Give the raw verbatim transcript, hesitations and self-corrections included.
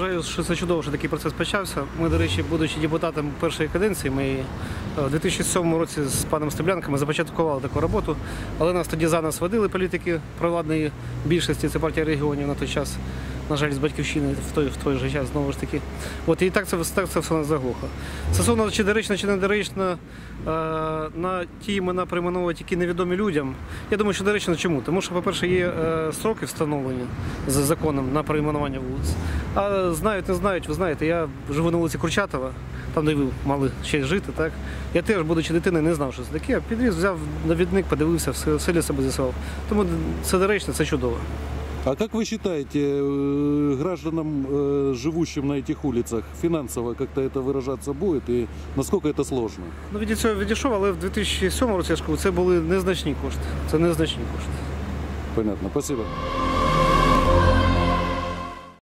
вважаю, що це чудово, що такий процес почався. Ми, до речі, будучи депутатом першої каденції, ми у дві тисячі сьомому році з паном Стеблянком започаткували таку роботу, але нас тоді за нас водили політики провладної більшості, це партія регіонів на той час, на жаль, з Батьківщини в той, в той же час, знову ж таки. От, і так це, так це все у нас заглохло. Стосовно, чи доречно, чи не доречно на ті імена перейменовувати, які невідомі людям, я думаю, що доречно чому? Тому що, по-перше, є строки встановлені за законом на перейменування вулиць. А знають, не знають, ви знаєте, я живу на вулиці Курчатова, там, де ви мали ще жити, так? Я теж, будучи дитиною, не знав, що це таке. Підріз, взяв навідник, подивився, все, все для себе з'ясував. Тому це доречно, це чудово. А как вы считаете, гражданам, живущим на этих улицах, финансово как-то это выражаться будет и насколько это сложно? Ну, від цього відійшов, але в дві тисячі сьомому році, я ж кажу, це були незначні кошти. Це незначні кошти. Понятно, спасибо.